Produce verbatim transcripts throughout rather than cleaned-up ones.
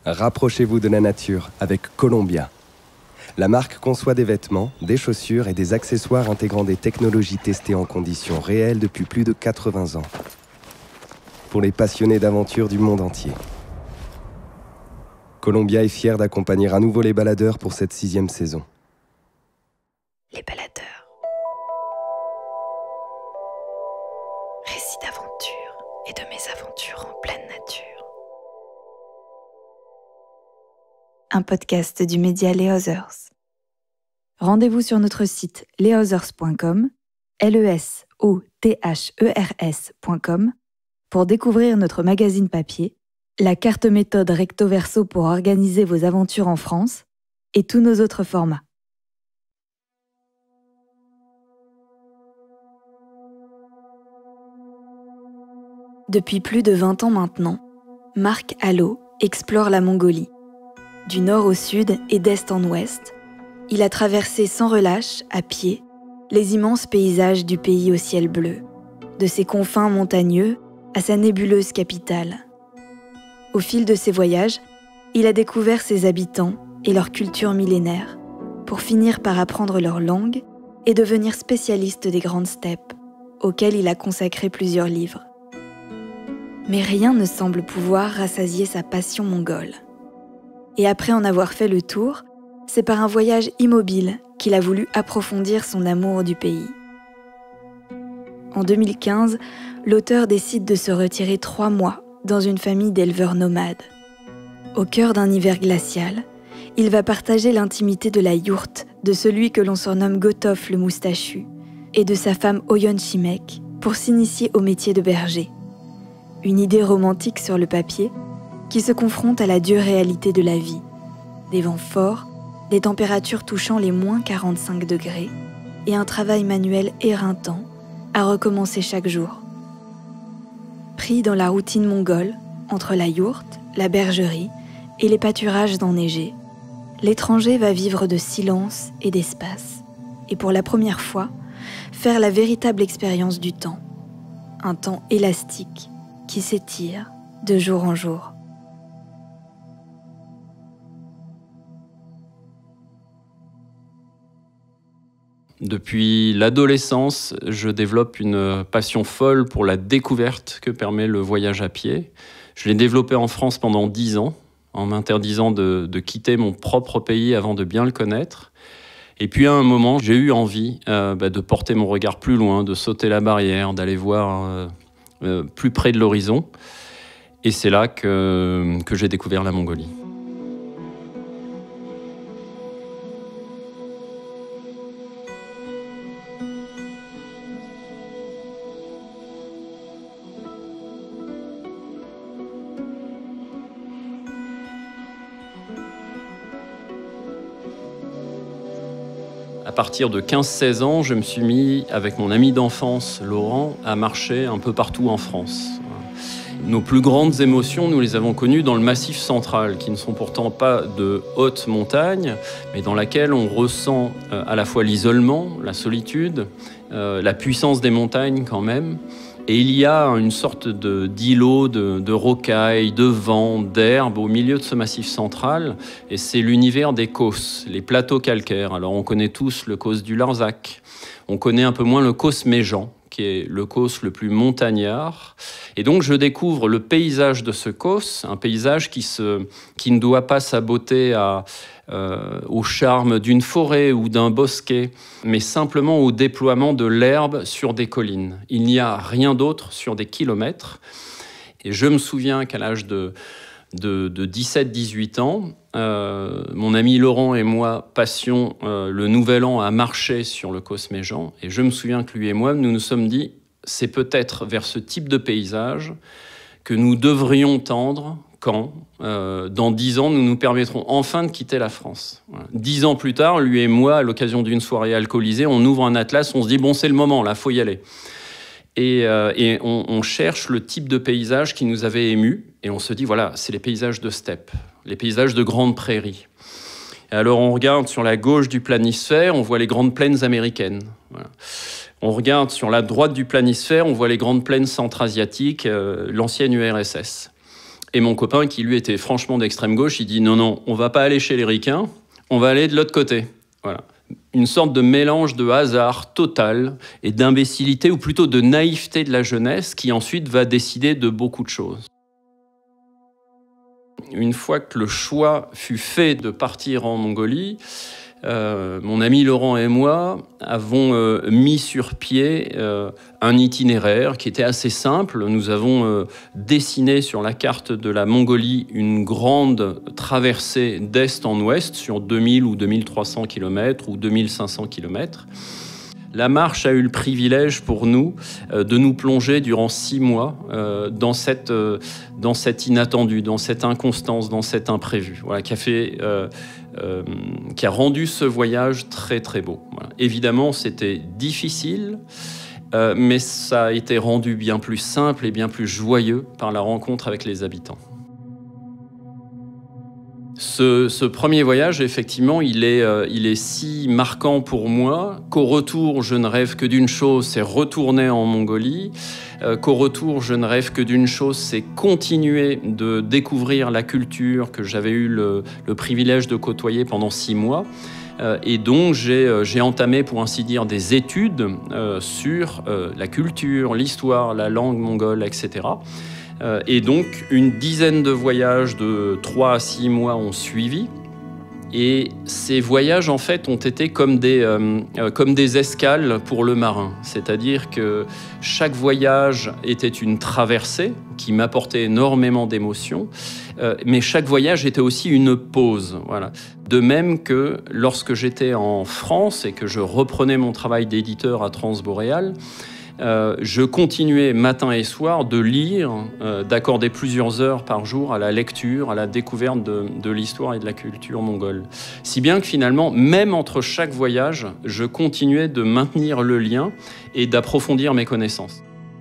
Rapprochez-vous de la nature avec Columbia. La marque conçoit des vêtements, des chaussures et des accessoires intégrant des technologies testées en conditions réelles depuis plus de quatre-vingts ans. Pour les passionnés d'aventure du monde entier. Columbia est fière d'accompagner à nouveau les baladeurs pour cette sixième saison. Les baladeurs. Récits d'aventure et de mésaventures en pleine nature. Un podcast du média Les Others. Rendez-vous sur notre site les others point com, L E S O T H E R S point com, pour découvrir notre magazine papier, la carte méthode recto verso pour organiser vos aventures en France et tous nos autres formats. Depuis plus de vingt ans maintenant, Marc Allo explore la Mongolie. Du nord au sud et d'est en ouest, il a traversé sans relâche, à pied, les immenses paysages du pays au ciel bleu, de ses confins montagneux à sa nébuleuse capitale. Au fil de ses voyages, il a découvert ses habitants et leur culture millénaire, pour finir par apprendre leur langue et devenir spécialiste des grandes steppes, auxquelles il a consacré plusieurs livres. Mais rien ne semble pouvoir rassasier sa passion mongole. Et après en avoir fait le tour, c'est par un voyage immobile qu'il a voulu approfondir son amour du pays. En deux mille quinze, l'auteur décide de se retirer trois mois dans une famille d'éleveurs nomades. Au cœur d'un hiver glacial, il va partager l'intimité de la yourte de celui que l'on surnomme Gotov le moustachu et de sa femme Oyon Chimek pour s'initier au métier de berger. Une idée romantique sur le papier qui se confronte à la dure réalité de la vie. Des vents forts, des températures touchant les moins quarante-cinq degrés et un travail manuel éreintant à recommencer chaque jour. Pris dans la routine mongole, entre la yourte, la bergerie et les pâturages enneigés, l'étranger va vivre de silence et d'espace et pour la première fois, faire la véritable expérience du temps. Un temps élastique qui s'étire de jour en jour. Depuis l'adolescence, je développe une passion folle pour la découverte que permet le voyage à pied. Je l'ai développé en France pendant dix ans, en m'interdisant de, de quitter mon propre pays avant de bien le connaître. Et puis à un moment, j'ai eu envie euh, bah, de porter mon regard plus loin, de sauter la barrière, d'aller voir euh, euh, plus près de l'horizon. Et c'est là que, que j'ai découvert la Mongolie. À partir de quinze seize ans, je me suis mis, avec mon ami d'enfance, Laurent, à marcher un peu partout en France. Nos plus grandes émotions, nous les avons connues dans le Massif central, qui ne sont pourtant pas de hautes montagnes, mais dans laquelle on ressent à la fois l'isolement, la solitude, euh, la puissance des montagnes quand même. Et il y a une sorte de, d'îlot, de, de rocailles, de vent, d'herbe au milieu de ce massif central. Et c'est l'univers des Causses, les plateaux calcaires. Alors on connaît tous le Causse du Larzac. On connaît un peu moins le Causse Méjean, qui est le Causse le plus montagnard. Et donc je découvre le paysage de ce Causse, un paysage qui, se, qui ne doit pas s'aboter à... Euh, au charme d'une forêt ou d'un bosquet, mais simplement au déploiement de l'herbe sur des collines. Il n'y a rien d'autre sur des kilomètres. Et je me souviens qu'à l'âge de, de, de dix-sept dix-huit ans, euh, mon ami Laurent et moi passions euh, le Nouvel An à marcher sur le Causse Méjean. Et je me souviens que lui et moi, nous nous sommes dit, c'est peut-être vers ce type de paysage que nous devrions tendre quand, euh, dans dix ans, nous nous permettrons enfin de quitter la France. Voilà. Dix ans plus tard, lui et moi, à l'occasion d'une soirée alcoolisée, on ouvre un atlas, on se dit, bon, c'est le moment, là, faut y aller. Et, euh, et on, on cherche le type de paysage qui nous avait émus, et on se dit, voilà, c'est les paysages de steppe, les paysages de grandes prairies. Et alors, on regarde sur la gauche du planisphère, on voit les grandes plaines américaines. Voilà. On regarde sur la droite du planisphère, on voit les grandes plaines centra-asiatiques, euh, l'ancienne U R S S. Et mon copain, qui lui était franchement d'extrême gauche, il dit non, non, on va pas aller chez les ricains, on va aller de l'autre côté. Voilà. Une sorte de mélange de hasard total et d'imbécilité, ou plutôt de naïveté de la jeunesse, qui ensuite va décider de beaucoup de choses. Une fois que le choix fut fait de partir en Mongolie, Euh, mon ami Laurent et moi avons euh, mis sur pied euh, un itinéraire qui était assez simple. Nous avons euh, dessiné sur la carte de la Mongolie une grande traversée d'est en ouest sur deux mille ou deux mille trois cents kilomètres ou deux mille cinq cents kilomètres. La marche a eu le privilège pour nous euh, de nous plonger durant six mois euh, dans, cette, euh, dans cet inattendu, dans cette inconstance, dans cet imprévu, voilà, qui a fait, euh, euh, qui a rendu ce voyage très très beau. Voilà. Évidemment, c'était difficile, euh, mais ça a été rendu bien plus simple et bien plus joyeux par la rencontre avec les habitants. Ce, ce premier voyage, effectivement, il est, euh, il est si marquant pour moi qu'au retour, je ne rêve que d'une chose, c'est retourner en Mongolie, euh, qu'au retour, je ne rêve que d'une chose, c'est continuer de découvrir la culture que j'avais eu le, le privilège de côtoyer pendant six mois. Euh, et donc, j'ai euh, j'ai entamé, pour ainsi dire, des études euh, sur euh, la culture, l'histoire, la langue mongole, et cetera. Euh, et donc, une dizaine de voyages de trois à six mois ont suivi. Et ces voyages, en fait, ont été comme des, euh, euh, comme des escales pour le marin. C'est-à-dire que chaque voyage était une traversée qui m'apportait énormément d'émotions. Euh, mais chaque voyage était aussi une pause. Voilà. De même que lorsque j'étais en France et que je reprenais mon travail d'éditeur à Transboréal, Euh, je continuais matin et soir de lire, euh, d'accorder plusieurs heures par jour à la lecture, à la découverte de, de l'histoire et de la culture mongole. Si bien que finalement, même entre chaque voyage, je continuais de maintenir le lien et d'approfondir mes connaissances.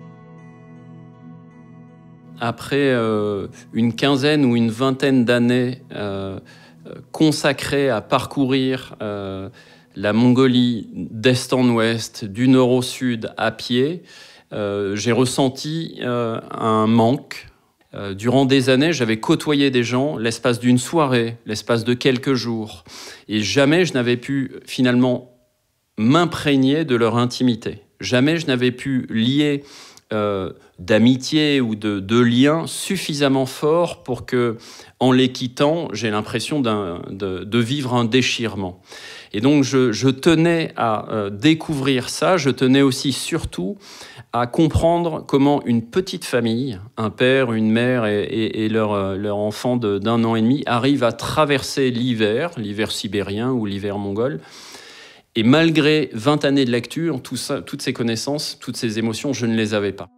Après euh, une quinzaine ou une vingtaine d'années euh, consacrées à parcourir euh, la Mongolie d'est en ouest, du nord au sud, à pied, euh, j'ai ressenti euh, un manque. Euh, durant des années, j'avais côtoyé des gens l'espace d'une soirée, l'espace de quelques jours, et jamais je n'avais pu finalement m'imprégner de leur intimité. Jamais je n'avais pu lier euh, d'amitié ou de, de liens suffisamment forts pour que, en les quittant, j'ai l'impression d'un, de, de vivre un déchirement. Et donc, je, je tenais à euh, découvrir ça. Je tenais aussi, surtout, à comprendre comment une petite famille, un père, une mère et, et, et leur, euh, leur enfant de, d'un an et demi, arrivent à traverser l'hiver, l'hiver sibérien ou l'hiver mongol. Et malgré vingt années de lecture, tout ça, toutes ces connaissances, toutes ces émotions, je ne les avais pas.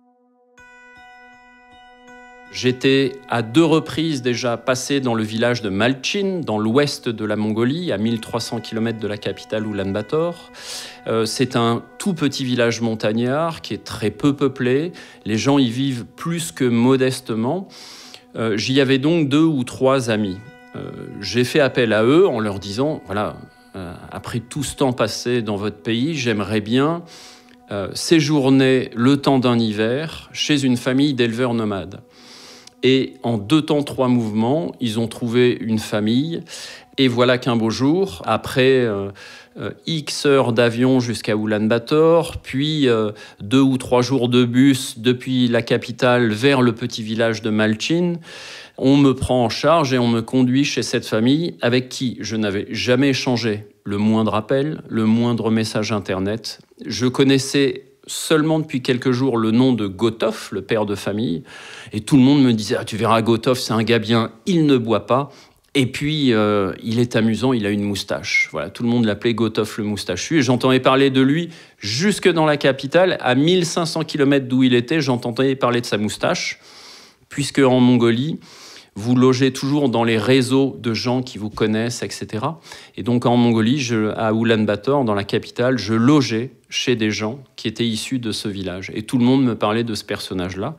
J'étais à deux reprises déjà passé dans le village de Malchin, dans l'ouest de la Mongolie, à mille trois cents kilomètres de la capitale Oulan-Bator. Euh, c'est un tout petit village montagnard qui est très peu peuplé. Les gens y vivent plus que modestement. Euh, j'y avais donc deux ou trois amis. Euh, j'ai fait appel à eux en leur disant, voilà, euh, après tout ce temps passé dans votre pays, j'aimerais bien euh, séjourner le temps d'un hiver chez une famille d'éleveurs nomades. Et en deux temps, trois mouvements, ils ont trouvé une famille. Et voilà qu'un beau jour, après euh, euh, X heures d'avion jusqu'à Oulan-Bator, puis euh, deux ou trois jours de bus depuis la capitale vers le petit village de Malchin, on me prend en charge et on me conduit chez cette famille avec qui je n'avais jamais échangé le moindre appel, le moindre message Internet. Je connaissais seulement depuis quelques jours le nom de Gotov, le père de famille, et tout le monde me disait ah, « tu verras, Gotov, c'est un gars bien, il ne boit pas, et puis euh, il est amusant, il a une moustache ». Voilà, tout le monde l'appelait Gotov le moustachu, et j'entendais parler de lui jusque dans la capitale, à mille cinq cents kilomètres d'où il était, j'entendais parler de sa moustache, puisque en Mongolie, vous logez toujours dans les réseaux de gens qui vous connaissent, et cetera. Et donc en Mongolie, je, à Oulan-Bator, dans la capitale, je logeais chez des gens qui étaient issus de ce village. Et tout le monde me parlait de ce personnage-là.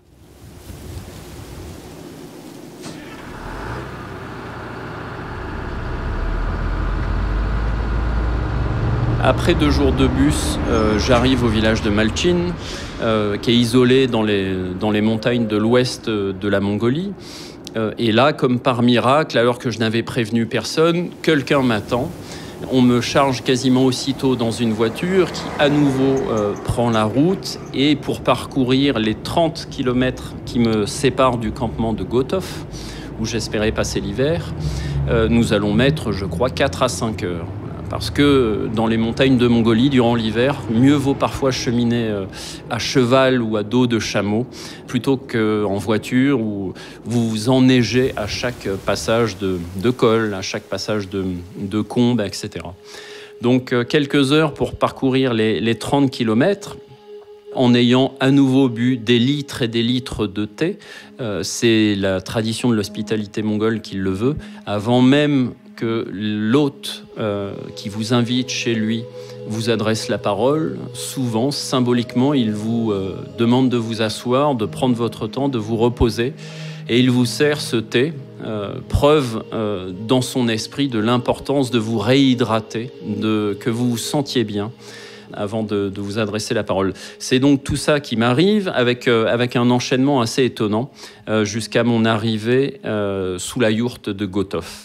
Après deux jours de bus, euh, j'arrive au village de Malchin, euh, qui est isolé dans les, dans les montagnes de l'ouest de la Mongolie. Euh, et là, comme par miracle, alors que je n'avais prévenu personne, quelqu'un m'attend. On me charge quasiment aussitôt dans une voiture qui, à nouveau, euh, prend la route. Et pour parcourir les trente kilomètres qui me séparent du campement de Gotov, où j'espérais passer l'hiver, euh, nous allons mettre, je crois, quatre à cinq heures. Parce que dans les montagnes de Mongolie, durant l'hiver, mieux vaut parfois cheminer à cheval ou à dos de chameau plutôt qu'en voiture où vous vous enneigez à chaque passage de, de col, à chaque passage de, de combe, et cetera. Donc quelques heures pour parcourir les, les trente kilomètres en ayant à nouveau bu des litres et des litres de thé. Euh, c'est la tradition de l'hospitalité mongole qui le veut. Avant même que l'hôte euh, qui vous invite chez lui vous adresse la parole, souvent, symboliquement, il vous euh, demande de vous asseoir, de prendre votre temps, de vous reposer, et il vous sert ce thé, euh, preuve euh, dans son esprit de l'importance de vous réhydrater, de, que vous vous sentiez bien avant de, de vous adresser la parole. C'est donc tout ça qui m'arrive avec, euh, avec un enchaînement assez étonnant euh, jusqu'à mon arrivée euh, sous la yourte de Gotov.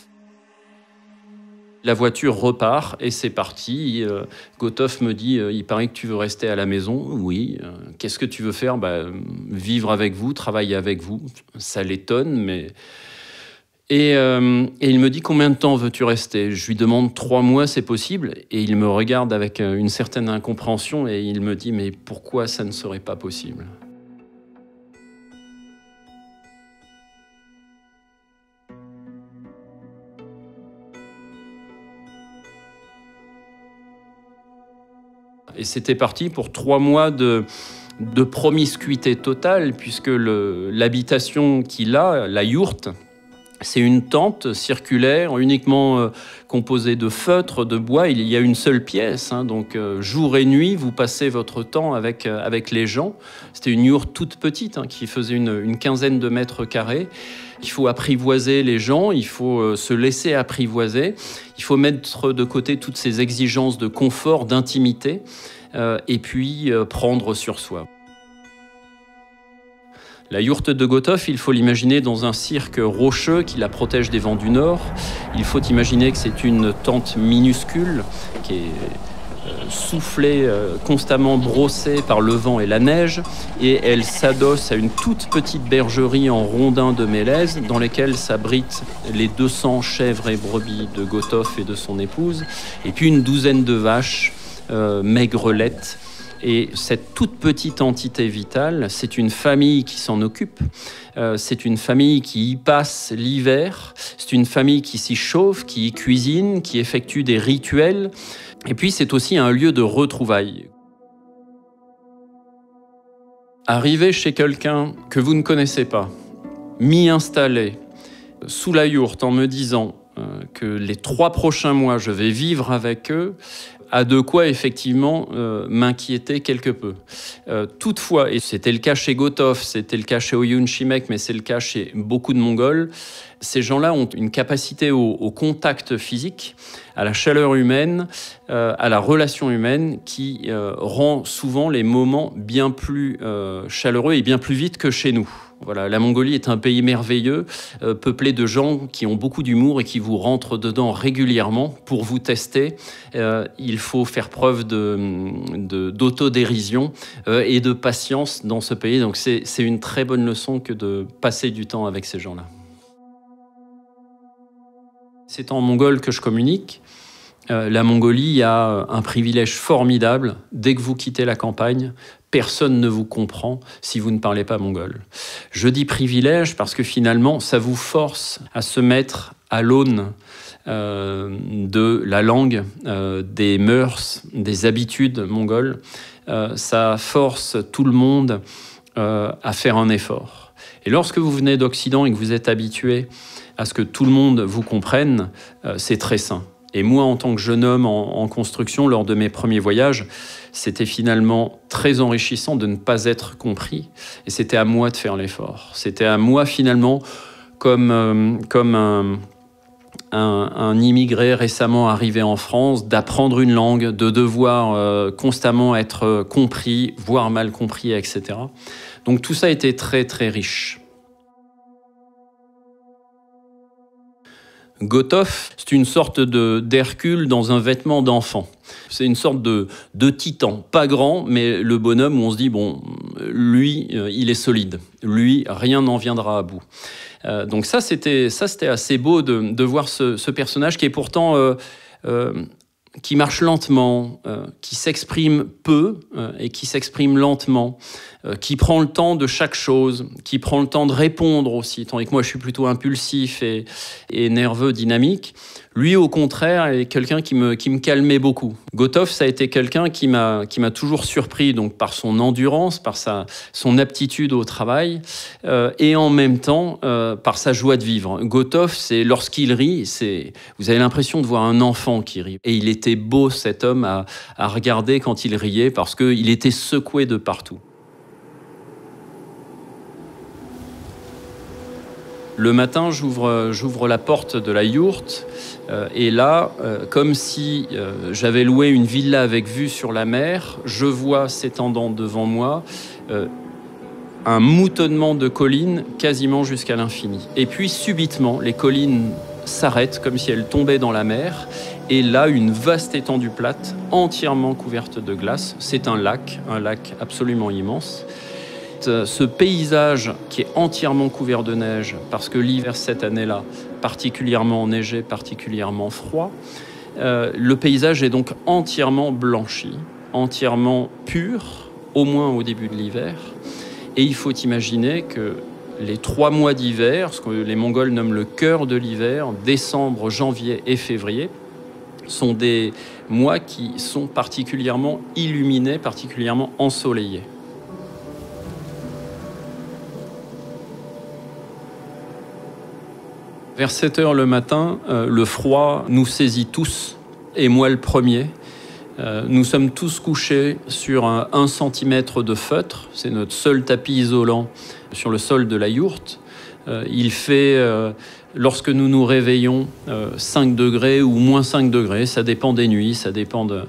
La voiture repart et c'est parti. Euh, Gotov me dit euh, « Il paraît que tu veux rester à la maison ?» « Oui. Euh, « Qu'est-ce que tu veux faire ?»« Bah, vivre avec vous, travailler avec vous. » Ça l'étonne, mais... Et, euh, et il me dit « Combien de temps veux-tu rester ?» Je lui demande « Trois mois, c'est possible ?» Et il me regarde avec une certaine incompréhension et il me dit « Mais pourquoi ça ne serait pas possible ?» Et c'était parti pour trois mois de, de promiscuité totale, puisque le, l'habitation qu'il a, la yourte, c'est une tente circulaire, uniquement euh, composée de feutres, de bois. Il y a une seule pièce, hein, donc euh, jour et nuit, vous passez votre temps avec, euh, avec les gens. C'était une yourte toute petite, hein, qui faisait une, une quinzaine de mètres carrés. Il faut apprivoiser les gens, il faut euh, se laisser apprivoiser. Il faut mettre de côté toutes ces exigences de confort, d'intimité, euh, et puis euh, prendre sur soi. La yourte de Gotov, il faut l'imaginer dans un cirque rocheux qui la protège des vents du nord. Il faut imaginer que c'est une tente minuscule qui est euh, soufflée, euh, constamment brossée par le vent et la neige. Et elle s'adosse à une toute petite bergerie en rondins de mélèze dans lesquelles s'abritent les deux cents chèvres et brebis de Gotov et de son épouse. Et puis une douzaine de vaches euh, maigrelettes. Et cette toute petite entité vitale, c'est une famille qui s'en occupe, euh, c'est une famille qui y passe l'hiver, c'est une famille qui s'y chauffe, qui y cuisine, qui effectue des rituels, et puis c'est aussi un lieu de retrouvailles. Arriver chez quelqu'un que vous ne connaissez pas, m'y installer, sous la yourte en me disant euh, que les trois prochains mois, je vais vivre avec eux, a de quoi effectivement euh, m'inquiéter quelque peu. Euh, toutefois, et c'était le cas chez Gotov, c'était le cas chez Oyun Shimek, mais c'est le cas chez beaucoup de Mongols, ces gens-là ont une capacité au, au contact physique, à la chaleur humaine, euh, à la relation humaine, qui euh, rend souvent les moments bien plus euh, chaleureux et bien plus vite que chez nous. Voilà, la Mongolie est un pays merveilleux, euh, peuplé de gens qui ont beaucoup d'humour et qui vous rentrent dedans régulièrement pour vous tester. Euh, il faut faire preuve de, de, d'autodérision euh, et de patience dans ce pays. Donc c'est, c'est une très bonne leçon que de passer du temps avec ces gens-là. C'est en mongol que je communique. Euh, la Mongolie a un privilège formidable. Dès que vous quittez la campagne, personne ne vous comprend si vous ne parlez pas mongol. Je dis privilège parce que finalement, ça vous force à se mettre à l'aune euh, de la langue, euh, des mœurs, des habitudes mongoles. Euh, ça force tout le monde euh, à faire un effort. Et lorsque vous venez d'Occident et que vous êtes habitué à ce que tout le monde vous comprenne, euh, c'est très sain. Et moi, en tant que jeune homme en, en construction, lors de mes premiers voyages, c'était finalement très enrichissant de ne pas être compris. Et c'était à moi de faire l'effort. C'était à moi, finalement, comme, euh, comme un, un, un immigré récemment arrivé en France, d'apprendre une langue, de devoir euh, constamment être compris, voire mal compris, et cetera. Donc tout ça était très, très riche. Gotov, c'est une sorte de, d'Hercule dans un vêtement d'enfant. C'est une sorte de, de titan, pas grand, mais le bonhomme où on se dit, bon, lui, euh, il est solide. Lui, rien n'en viendra à bout. Euh, donc ça, c'était, ça, c'était assez beau de, de voir ce, ce personnage qui est pourtant... Euh, euh, qui marche lentement, euh, qui s'exprime peu euh, et qui s'exprime lentement, euh, qui prend le temps de chaque chose, qui prend le temps de répondre aussi, tandis que moi je suis plutôt impulsif et, et nerveux, dynamique. Lui, au contraire, est quelqu'un qui me, qui me calmait beaucoup. Gotov, ça a été quelqu'un qui m'a, qui m'a toujours surpris donc, par son endurance, par sa, son aptitude au travail, euh, et en même temps euh, par sa joie de vivre. Gotov, c'est, lorsqu'il rit, c'est, vous avez l'impression de voir un enfant qui rit. Et il était beau, cet homme, à, à regarder quand il riait, parce qu'il était secoué de partout. Le matin, j'ouvre, j'ouvre la porte de la yourte euh, et là, euh, comme si euh, j'avais loué une villa avec vue sur la mer, je vois s'étendant devant moi euh, un moutonnement de collines quasiment jusqu'à l'infini. Et puis subitement, les collines s'arrêtent comme si elles tombaient dans la mer. Et là, une vaste étendue plate, entièrement couverte de glace. C'est un lac, un lac absolument immense. Ce paysage qui est entièrement couvert de neige, parce que l'hiver cette année-là, particulièrement enneigé, particulièrement froid, euh, le paysage est donc entièrement blanchi, entièrement pur, au moins au début de l'hiver. Et il faut imaginer que les trois mois d'hiver, ce que les Mongols nomment le cœur de l'hiver, décembre, janvier et février, sont des mois qui sont particulièrement illuminés, particulièrement ensoleillés. Vers sept heures le matin, euh, le froid nous saisit tous, et moi le premier. Euh, nous sommes tous couchés sur un, un centimètre de feutre, c'est notre seul tapis isolant sur le sol de la yourte. Euh, il fait, euh, lorsque nous nous réveillons, euh, cinq degrés ou moins cinq degrés, ça dépend des nuits, ça dépend de...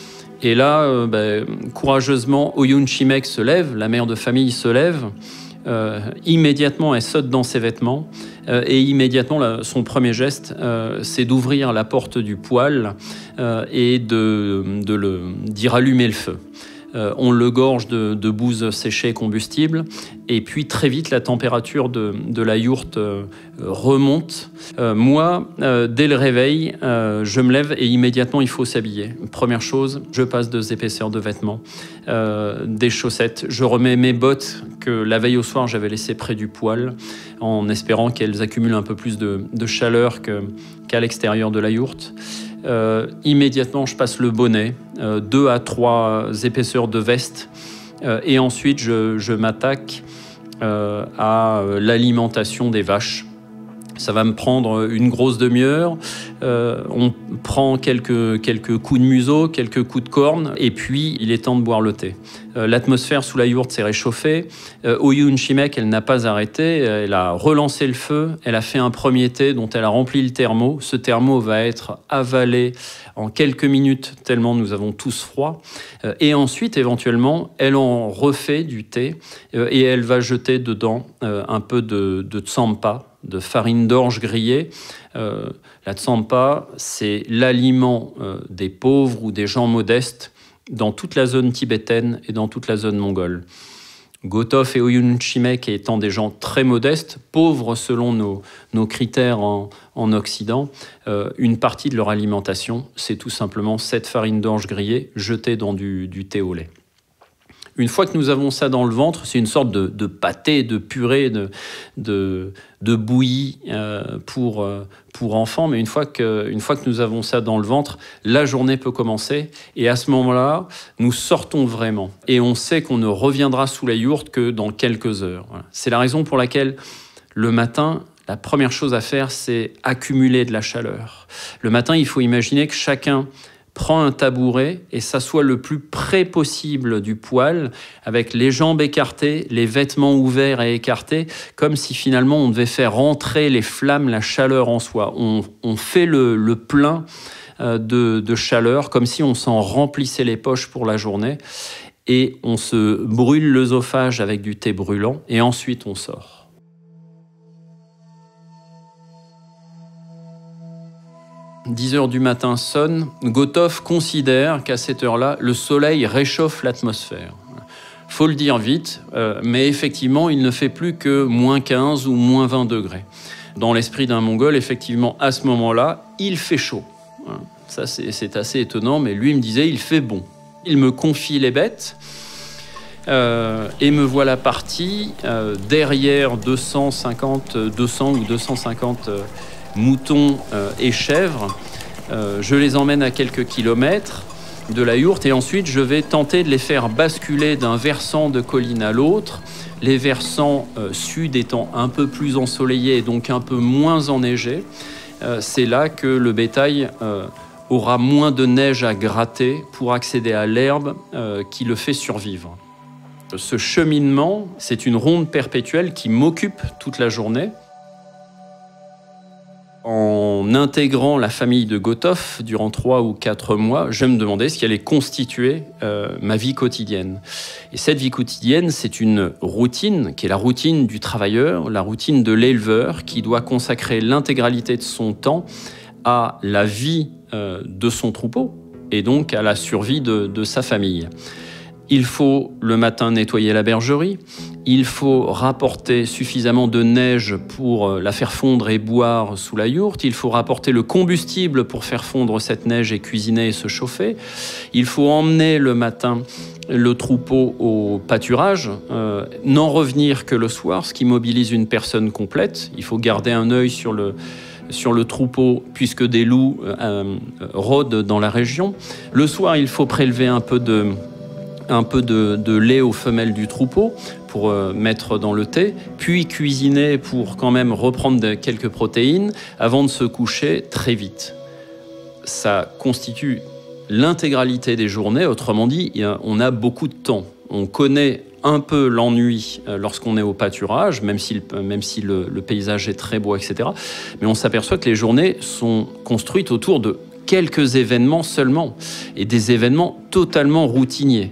Et là, euh, ben, courageusement, Oyun Chimek se lève, la mère de famille se lève. Euh, immédiatement, elle saute dans ses vêtements euh, et immédiatement, là, son premier geste, euh, c'est d'ouvrir la porte du poêle euh, et de, de le, d'y rallumer le feu. Euh, on le gorge de, de bouse séchée combustible et puis très vite, la température de, de la yourte euh, remonte. Euh, moi, euh, dès le réveil, euh, je me lève et immédiatement, il faut s'habiller. Première chose, je passe deux épaisseurs de vêtements, euh, des chaussettes. Je remets mes bottes que la veille au soir, j'avais laissées près du poêle en espérant qu'elles accumulent un peu plus de, de chaleur que, qu'à l'extérieur de la yourte. Euh, immédiatement, je passe le bonnet, euh, deux à trois épaisseurs de veste, euh, et ensuite je, je m'attaque euh, à l'alimentation des vaches. Ça va me prendre une grosse demi-heure. Euh, on prend quelques, quelques coups de museau, quelques coups de corne, et puis il est temps de boire le thé. Euh, l'atmosphère sous la yourte s'est réchauffée. Euh, Oyun Chimek, elle n'a pas arrêté. Elle a relancé le feu. Elle a fait un premier thé dont elle a rempli le thermo. Ce thermo va être avalé en quelques minutes, tellement nous avons tous froid. Euh, et ensuite, éventuellement, elle en refait du thé euh, et elle va jeter dedans euh, un peu de, de tsampa, de farine d'orge grillée. Euh, la tsampa, c'est l'aliment euh, des pauvres ou des gens modestes dans toute la zone tibétaine et dans toute la zone mongole. Gotov et Oyun Chimek étant des gens très modestes, pauvres selon nos, nos critères en, en Occident, euh, une partie de leur alimentation, c'est tout simplement cette farine d'orge grillée jetée dans du, du thé au lait. Une fois que nous avons ça dans le ventre, c'est une sorte de, de pâté, de purée, de, de, de bouillie euh, pour, euh, pour enfants. Mais une fois, que, une fois que nous avons ça dans le ventre, la journée peut commencer. Et à ce moment-là, nous sortons vraiment. Et on sait qu'on ne reviendra sous la yourte que dans quelques heures. Voilà. C'est la raison pour laquelle le matin, la première chose à faire, c'est accumuler de la chaleur. Le matin, il faut imaginer que chacun prend un tabouret et s'assoit le plus près possible du poêle, avec les jambes écartées, les vêtements ouverts et écartés, comme si finalement on devait faire rentrer les flammes, la chaleur en soi. On, on fait le, le plein de, de chaleur, comme si on s'en remplissait les poches pour la journée, et on se brûle l'œsophage avec du thé brûlant, et ensuite on sort. dix heures du matin sonne. Gotov considère qu'à cette heure-là, le soleil réchauffe l'atmosphère. Faut le dire vite, euh, mais effectivement, il ne fait plus que moins quinze ou moins vingt degrés. Dans l'esprit d'un Mongol, effectivement, à ce moment-là, il fait chaud. Ça, c'est assez étonnant, mais lui me disait, il fait bon. Il me confie les bêtes euh, et me voilà parti euh, derrière deux cent cinquante, deux cents ou deux cent cinquante euh, moutons euh, et chèvres. Euh, je les emmène à quelques kilomètres de la yourte et ensuite je vais tenter de les faire basculer d'un versant de colline à l'autre, les versants euh, sud étant un peu plus ensoleillés et donc un peu moins enneigés. Euh, c'est là que le bétail euh, aura moins de neige à gratter pour accéder à l'herbe euh, qui le fait survivre. Ce cheminement, c'est une ronde perpétuelle qui m'occupe toute la journée. En intégrant la famille de Gotov durant trois ou quatre mois, je me demandais ce qui allait constituer euh, ma vie quotidienne. Et cette vie quotidienne, c'est une routine qui est la routine du travailleur, la routine de l'éleveur qui doit consacrer l'intégralité de son temps à la vie euh, de son troupeau et donc à la survie de, de sa famille. Il faut le matin nettoyer la bergerie, il faut rapporter suffisamment de neige pour la faire fondre et boire sous la yourte, il faut rapporter le combustible pour faire fondre cette neige et cuisiner et se chauffer, il faut emmener le matin le troupeau au pâturage, euh, n'en revenir que le soir, ce qui mobilise une personne complète. Il faut garder un œil sur le, sur le troupeau puisque des loups euh, rôdent dans la région. Le soir, il faut prélever un peu de... un peu de, de lait aux femelles du troupeau pour euh, mettre dans le thé, puis cuisiner pour quand même reprendre de, quelques protéines avant de se coucher très vite. Ça constitue l'intégralité des journées, autrement dit, il y a, on a beaucoup de temps. On connaît un peu l'ennui euh, lorsqu'on est au pâturage, même si, le, même si le, le paysage est très beau, et cetera. Mais on s'aperçoit que les journées sont construites autour de quelques événements seulement, et des événements totalement routiniers.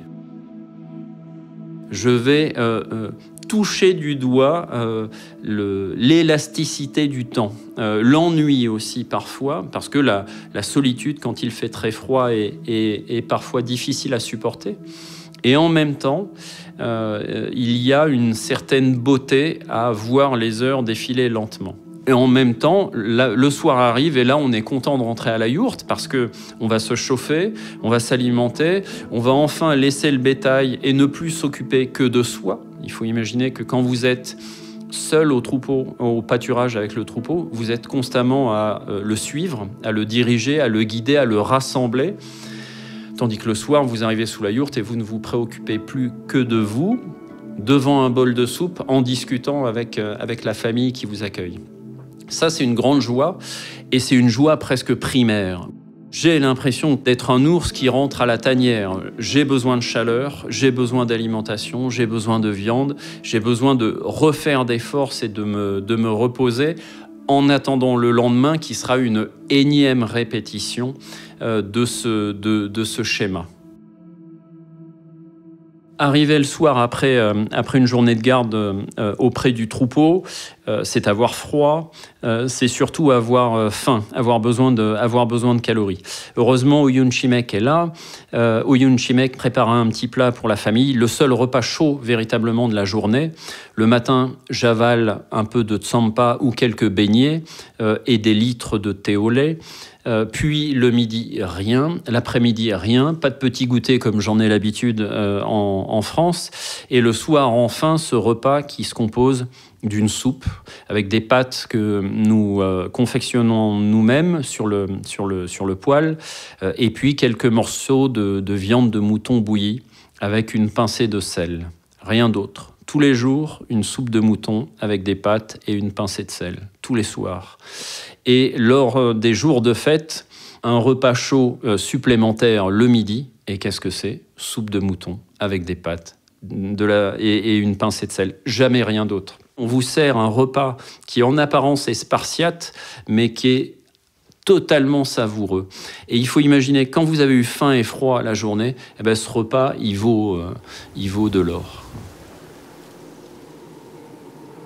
Je vais euh, euh, toucher du doigt euh, l'élasticité du temps, euh, l'ennui aussi parfois, parce que la, la solitude, quand il fait très froid, est, est, est parfois difficile à supporter. Et en même temps, euh, il y a une certaine beauté à voir les heures défiler lentement. Et en même temps, là, le soir arrive et là, on est content de rentrer à la yourte parce qu'on va se chauffer, on va s'alimenter, on va enfin laisser le bétail et ne plus s'occuper que de soi. Il faut imaginer que quand vous êtes seul au troupeau, au pâturage avec le troupeau, vous êtes constamment à le suivre, à le diriger, à le guider, à le rassembler. Tandis que le soir, vous arrivez sous la yourte et vous ne vous préoccupez plus que de vous, devant un bol de soupe, en discutant avec, avec la famille qui vous accueille. Ça, c'est une grande joie, et c'est une joie presque primaire. J'ai l'impression d'être un ours qui rentre à la tanière. J'ai besoin de chaleur, j'ai besoin d'alimentation, j'ai besoin de viande, j'ai besoin de refaire des forces et de me, de me reposer en attendant le lendemain qui sera une énième répétition euh, de, ce, de, de ce schéma. Arriver le soir après, euh, après une journée de garde euh, auprès du troupeau, euh, c'est avoir froid, euh, c'est surtout avoir euh, faim, avoir besoin, de, avoir besoin de calories. Heureusement, Oyun Shimek est là. Euh, Oyun Shimek prépare un petit plat pour la famille, le seul repas chaud véritablement de la journée. Le matin, j'avale un peu de tsampa ou quelques beignets euh, et des litres de thé au lait. Euh, puis le midi, rien. L'après-midi, rien. Pas de petit goûter comme j'en ai l'habitude euh, en, en France. Et le soir, enfin, ce repas qui se compose d'une soupe avec des pâtes que nous euh, confectionnons nous-mêmes sur le, sur le, sur le poêle. Euh, et puis quelques morceaux de, de viande de mouton bouillie avec une pincée de sel. Rien d'autre. Tous les jours, une soupe de mouton avec des pâtes et une pincée de sel. Tous les soirs. Et lors des jours de fête, un repas chaud euh, supplémentaire le midi. Et qu'est-ce que c'est? Soupe de mouton avec des pâtes de la, et, et une pincée de sel. Jamais rien d'autre. On vous sert un repas qui en apparence est spartiate, mais qui est totalement savoureux. Et il faut imaginer, quand vous avez eu faim et froid la journée, eh ben, ce repas, il vaut, euh, il vaut de l'or.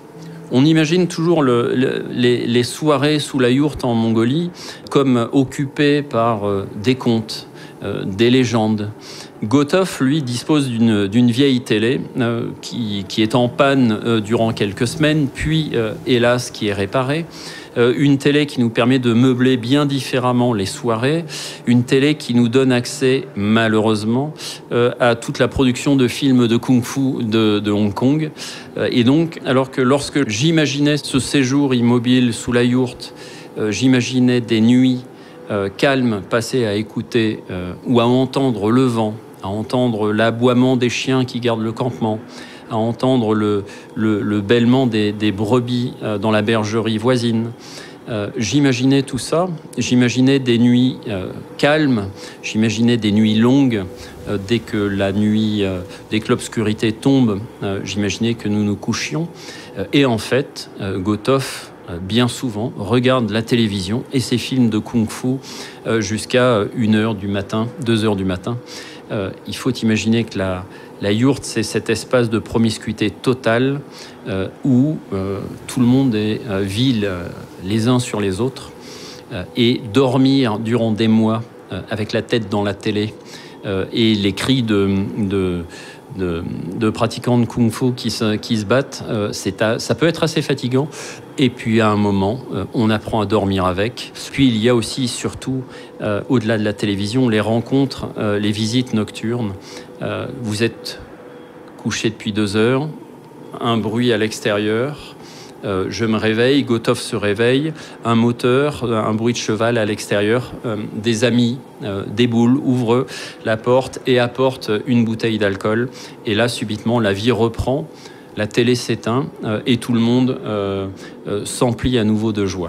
On imagine toujours le, le, les, les soirées sous la yourte en Mongolie comme occupées par euh, des contes, euh, des légendes. Gotov, lui, dispose d'une, d'une vieille télé euh, qui, qui est en panne euh, durant quelques semaines, puis, euh, hélas, qui est réparée. Euh, une télé qui nous permet de meubler bien différemment les soirées, une télé qui nous donne accès, malheureusement, euh, à toute la production de films de kung-fu de, de Hong Kong. Euh, et donc, alors que lorsque j'imaginais ce séjour immobile sous la yourte, euh, j'imaginais des nuits euh, calmes passées à écouter euh, ou à entendre le vent, à entendre l'aboiement des chiens qui gardent le campement, à entendre le, le, le bêlement des, des brebis euh, dans la bergerie voisine. Euh, j'imaginais tout ça, j'imaginais des nuits euh, calmes, j'imaginais des nuits longues. Euh, dès que la nuit, euh, dès que l'obscurité tombe, euh, j'imaginais que nous nous couchions. Euh, et en fait, euh, Gotov, euh, bien souvent, regarde la télévision et ses films de kung-fu euh, jusqu'à une heure du matin, deux heures du matin. Euh, il faut imaginer que la, la yourte, c'est cet espace de promiscuité totale euh, où euh, tout le monde est euh, vit euh, les uns sur les autres. Euh, et dormir durant des mois euh, avec la tête dans la télé euh, et les cris de, de, de, de pratiquants de kung-fu qui se, qui se battent, euh, c'est à, ça peut être assez fatigant. Et puis à un moment, euh, on apprend à dormir avec. Puis il y a aussi, surtout, euh, au-delà de la télévision, les rencontres, euh, les visites nocturnes. Euh, vous êtes couché depuis deux heures, un bruit à l'extérieur, euh, je me réveille, Gotov se réveille, un moteur, un bruit de cheval à l'extérieur, euh, des amis euh, déboulent, ouvrent la porte et apportent une bouteille d'alcool. Et là, subitement, la vie reprend. La télé s'éteint euh, et tout le monde euh, euh, s'emplit à nouveau de joie.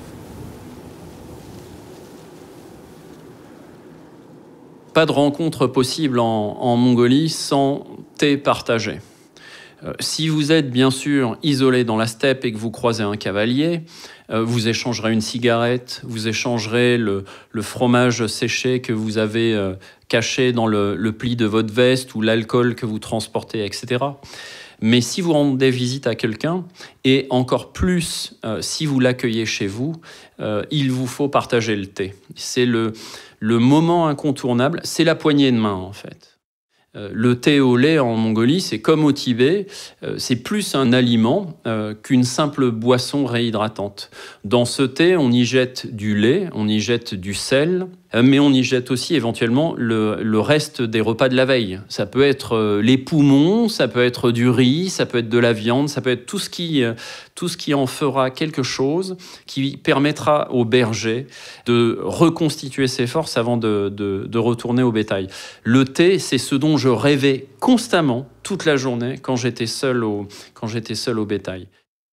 Pas de rencontre possible en, en Mongolie sans thé partagé. Euh, si vous êtes bien sûr isolé dans la steppe et que vous croisez un cavalier, euh, vous échangerez une cigarette, vous échangerez le, le fromage séché que vous avez euh, caché dans le, le pli de votre veste ou l'alcool que vous transportez, et cetera. Mais si vous rendez visite à quelqu'un, et encore plus euh, si vous l'accueillez chez vous, euh, il vous faut partager le thé. C'est le, le moment incontournable, c'est la poignée de main en fait. Euh, le thé au lait en Mongolie, c'est comme au Tibet, euh, c'est plus un aliment euh, qu'une simple boisson réhydratante. Dans ce thé, on y jette du lait, on y jette du sel, euh, mais on y jette aussi éventuellement le, le reste des repas de la veille. Ça peut être euh, les poumons, ça peut être du riz, ça peut être de la viande, ça peut être tout ce qui, euh, tout ce qui en fera quelque chose qui permettra au berger de reconstituer ses forces avant de, de, de retourner au bétail. Le thé, c'est ce dont je rêvais constamment toute la journée quand j'étais seul au, quand j'étais seul au bétail.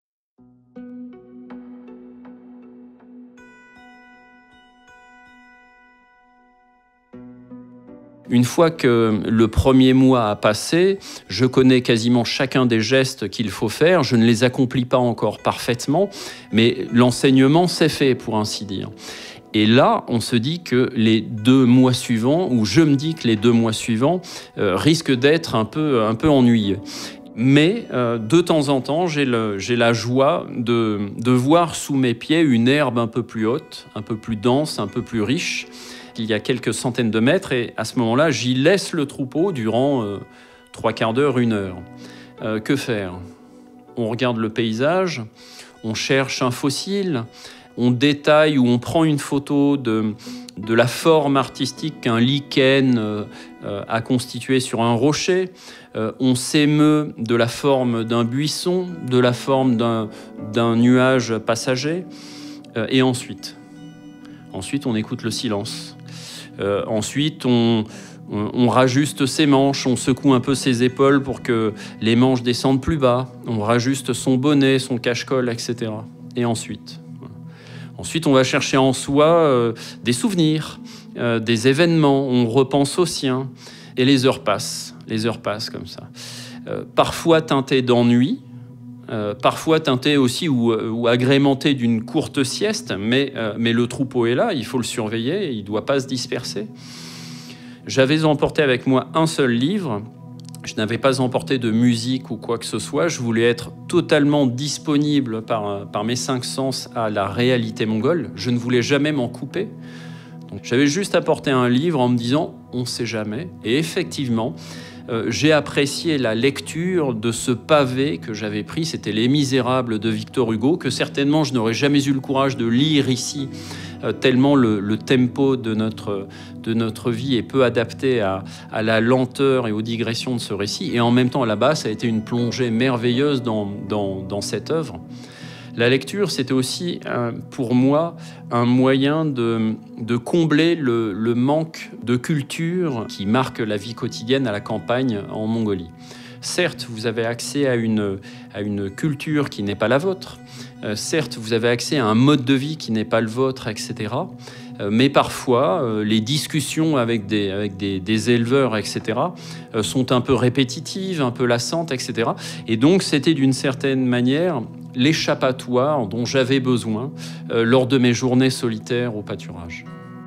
Une fois que le premier mois a passé, je connais quasiment chacun des gestes qu'il faut faire. Je ne les accomplis pas encore parfaitement, mais l'enseignement s'est fait, pour ainsi dire. Et là, on se dit que les deux mois suivants, ou je me dis que les deux mois suivants, euh, risquent d'être un peu, un peu ennuyeux. Mais euh, de temps en temps, j'ai, le, j'ai la joie de, de voir sous mes pieds une herbe un peu plus haute, un peu plus dense, un peu plus riche. Il y a quelques centaines de mètres, et à ce moment-là, j'y laisse le troupeau durant euh, trois quarts d'heure, une heure. Euh, que faire? On regarde le paysage, on cherche un fossile, on détaille ou on prend une photo de, de la forme artistique qu'un lichen euh, a constituée sur un rocher. Euh, on s'émeut de la forme d'un buisson, de la forme d'un, d'un nuage passager. Euh, et ensuite, ensuite, on écoute le silence. Euh, ensuite, on, on, on rajuste ses manches, on secoue un peu ses épaules pour que les manches descendent plus bas. On rajuste son bonnet, son cache-col, et cetera. Et ensuite, ensuite, on va chercher en soi euh, des souvenirs, euh, des événements. On repense aux siens. Et les heures passent. Les heures passent comme ça. Euh, parfois teintées d'ennui. Euh, parfois teinté aussi ou, ou agrémenté d'une courte sieste, mais, euh, mais le troupeau est là, il faut le surveiller, il ne doit pas se disperser. J'avais emporté avec moi un seul livre, Je n'avais pas emporté de musique ou quoi que ce soit. Je voulais être totalement disponible par, par mes cinq sens à la réalité mongole. Je ne voulais jamais m'en couper. Donc, j'avais juste apporté un livre en me disant « on ne sait jamais ». Et effectivement, euh, j'ai apprécié la lecture de ce pavé que j'avais pris. C'était Les Misérables de Victor Hugo, que certainement je n'aurais jamais eu le courage de lire ici, euh, tellement le, le tempo de notre, de notre vie est peu adapté à, à la lenteur et aux digressions de ce récit. Et en même temps, là-bas, ça a été une plongée merveilleuse dans, dans, dans cette œuvre. La lecture, c'était aussi euh, pour moi un moyen de, de combler le, le manque de culture qui marque la vie quotidienne à la campagne en Mongolie. Certes, vous avez accès à une, à une culture qui n'est pas la vôtre. Euh, certes, vous avez accès à un mode de vie qui n'est pas le vôtre, et cetera. Euh, mais parfois, euh, les discussions avec des, avec des, des éleveurs, et cetera, euh, sont un peu répétitives, un peu lassantes, et cetera. Et donc, c'était d'une certaine manière l'échappatoire dont j'avais besoin euh, lors de mes journées solitaires au pâturage.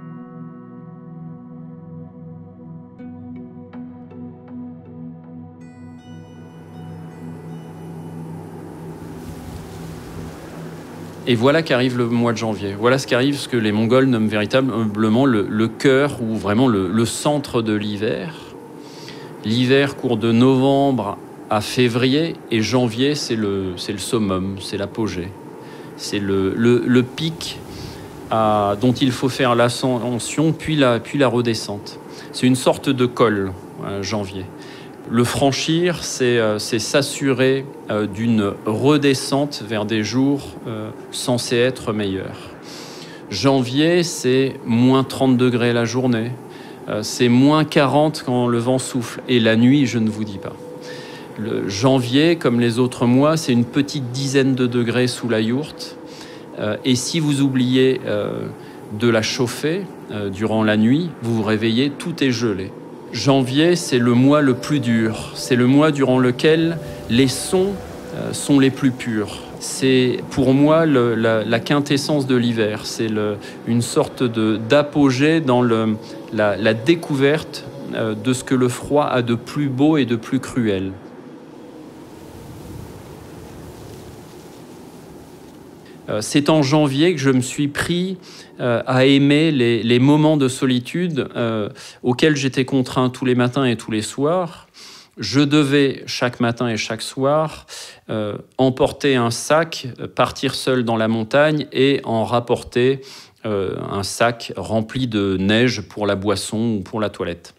Et voilà qu'arrive le mois de janvier. Voilà ce qu'arrive, ce que les Mongols nomment véritablement le, le cœur ou vraiment le, le centre de l'hiver. L'hiver court de novembre à février, et janvier, c'est le, c'est le summum, c'est l'apogée. C'est le, le, le pic à, dont il faut faire l'ascension, puis la, puis la redescente. C'est une sorte de col, euh, janvier. Le franchir, c'est euh, s'assurer euh, d'une redescente vers des jours euh, censés être meilleurs. Janvier, c'est moins trente degrés la journée, euh, c'est moins quarante quand le vent souffle, et la nuit, je ne vous dis pas. Le janvier, comme les autres mois, c'est une petite dizaine de degrés sous la yourte. Euh, et si vous oubliez euh, de la chauffer euh, durant la nuit, vous vous réveillez, tout est gelé. Janvier, c'est le mois le plus dur. C'est le mois durant lequel les sons euh, sont les plus purs. C'est pour moi le, la, la quintessence de l'hiver. C'est une sorte d'apogée dans le, la, la découverte euh, de ce que le froid a de plus beau et de plus cruel. C'est en janvier que je me suis pris euh, à aimer les, les moments de solitude euh, auxquels j'étais contraint tous les matins et tous les soirs. Je devais, chaque matin et chaque soir, euh, emporter un sac, partir seul dans la montagne et en rapporter euh, un sac rempli de neige pour la boisson ou pour la toilette.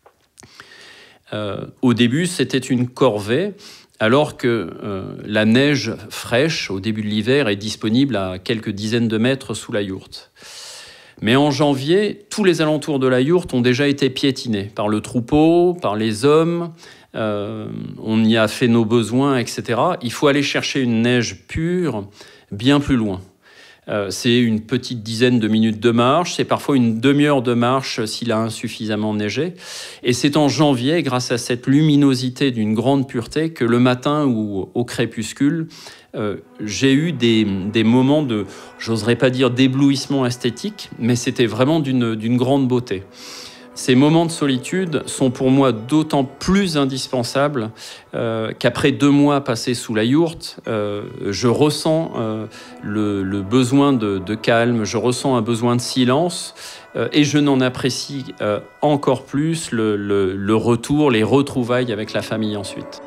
Euh, au début, c'était une corvée, alors que euh, la neige fraîche au début de l'hiver est disponible à quelques dizaines de mètres sous la yourte. Mais en janvier, tous les alentours de la yourte ont déjà été piétinés par le troupeau, par les hommes, euh, on y a fait nos besoins, et cetera. Il faut aller chercher une neige pure bien plus loin. Euh, c'est une petite dizaine de minutes de marche, c'est parfois une demi-heure de marche s'il a insuffisamment neigé. Et c'est en janvier, grâce à cette luminosité d'une grande pureté, que le matin ou au crépuscule, euh, j'ai eu des, des moments de, j'oserais pas dire d'éblouissement esthétique, mais c'était vraiment d'une d'une grande beauté. Ces moments de solitude sont pour moi d'autant plus indispensables euh, qu'après deux mois passés sous la yourte, euh, je ressens euh, le, le besoin de, de calme, je ressens un besoin de silence euh, et je n'en apprécie euh, encore plus le, le, le retour, les retrouvailles avec la famille ensuite.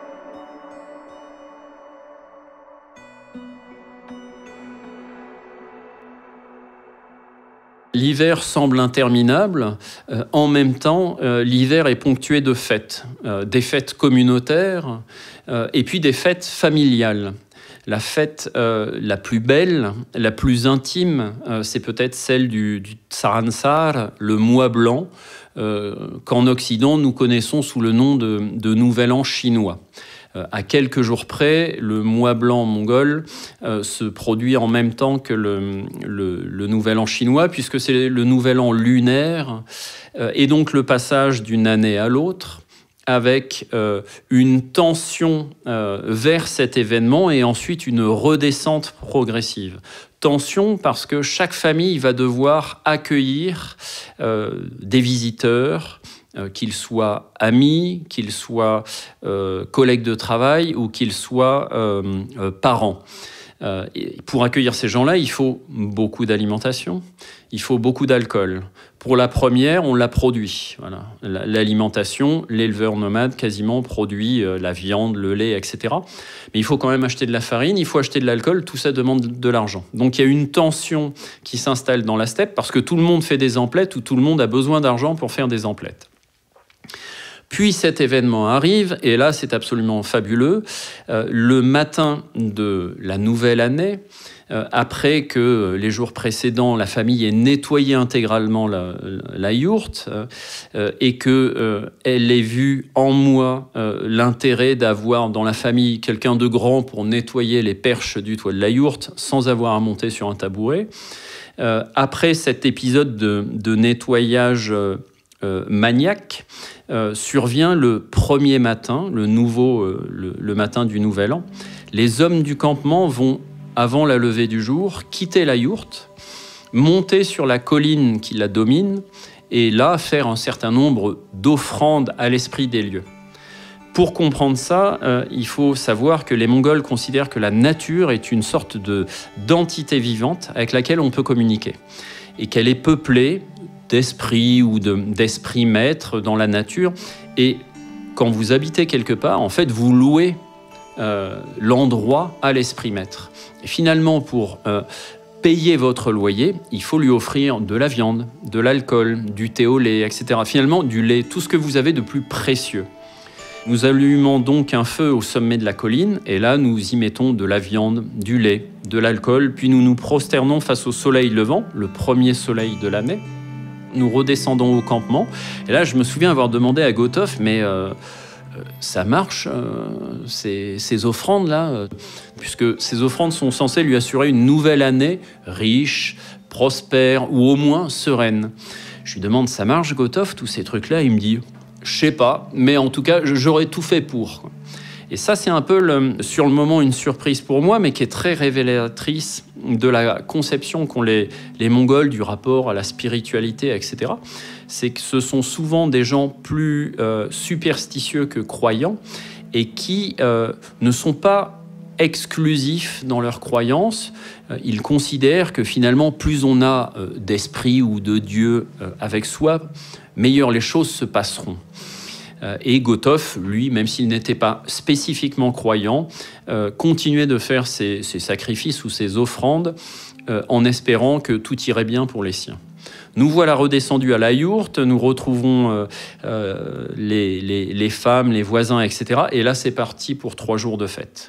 L'hiver semble interminable. Euh, en même temps, euh, l'hiver est ponctué de fêtes, euh, des fêtes communautaires euh, et puis des fêtes familiales. La fête euh, la plus belle, la plus intime, euh, c'est peut-être celle du, du Tsaransar, le mois blanc, euh, qu'en Occident nous connaissons sous le nom de, de Nouvel An chinois. Euh, à quelques jours près, le mois blanc mongol euh, se produit en même temps que le, le, le Nouvel An chinois, puisque c'est le Nouvel An lunaire, euh, et donc le passage d'une année à l'autre, avec euh, une tension euh, vers cet événement et ensuite une redescente progressive. Tension parce que chaque famille va devoir accueillir euh, des visiteurs, euh, qu'ils soient amis, qu'ils soient euh, collègues de travail ou qu'ils soient euh, euh, parents. Euh, et pour accueillir ces gens-là, il faut beaucoup d'alimentation, il faut beaucoup d'alcool. Pour la première, on la produit. Voilà. L'alimentation, l'éleveur nomade quasiment produit euh, la viande, le lait, et cetera. Mais il faut quand même acheter de la farine, il faut acheter de l'alcool, tout ça demande de l'argent. Donc il y a une tension qui s'installe dans la steppe parce que tout le monde fait des emplettes ou tout le monde a besoin d'argent pour faire des emplettes. Puis cet événement arrive, et là c'est absolument fabuleux. Euh, le matin de la nouvelle année, euh, après que les jours précédents, la famille ait nettoyé intégralement la, la yourte euh, et qu'elle euh, ait vu en moi euh, l'intérêt d'avoir dans la famille quelqu'un de grand pour nettoyer les perches du toit de la yourte sans avoir à monter sur un tabouret. Euh, après cet épisode de, de nettoyage euh, euh, maniaque, Euh, survient le premier matin, le, nouveau, euh, le, le matin du Nouvel An. Les hommes du campement vont, avant la levée du jour, quitter la yourte, monter sur la colline qui la domine et là faire un certain nombre d'offrandes à l'esprit des lieux. Pour comprendre ça, euh, il faut savoir que les Mongols considèrent que la nature est une sorte de, d'entité vivante avec laquelle on peut communiquer et qu'elle est peuplée d'esprit ou de, d'esprit maître dans la nature. Et quand vous habitez quelque part, en fait, vous louez euh, l'endroit à l'esprit maître. Et finalement, pour euh, payer votre loyer, il faut lui offrir de la viande, de l'alcool, du thé au lait, et cetera. Finalement, du lait, tout ce que vous avez de plus précieux. Nous allumons donc un feu au sommet de la colline, et là, nous y mettons de la viande, du lait, de l'alcool, puis nous nous prosternons face au soleil levant, le premier soleil de l'année. Nous redescendons au campement. Et là, je me souviens avoir demandé à Gotov, mais euh, ça marche, euh, ces, ces offrandes-là, euh, puisque ces offrandes sont censées lui assurer une nouvelle année riche, prospère, ou au moins sereine. Je lui demande, ça marche, Gotov, tous ces trucs-là? Il me dit, je sais pas, mais en tout cas, j'aurais tout fait pour. Et ça, c'est un peu, le, sur le moment, une surprise pour moi, mais qui est très révélatrice de la conception qu'ont les, les Mongols du rapport à la spiritualité, et cetera. C'est que ce sont souvent des gens plus euh, superstitieux que croyants et qui euh, ne sont pas exclusifs dans leurs croyances. Euh, ils considèrent que finalement, plus on a euh, d'esprit ou de Dieu euh, avec soi, meilleures les choses se passeront. Et Gotov, lui, même s'il n'était pas spécifiquement croyant, euh, continuait de faire ses, ses sacrifices ou ses offrandes euh, en espérant que tout irait bien pour les siens. Nous voilà redescendus à la yourte, nous retrouvons euh, euh, les, les, les femmes, les voisins, et cetera. Et là, c'est parti pour trois jours de fête.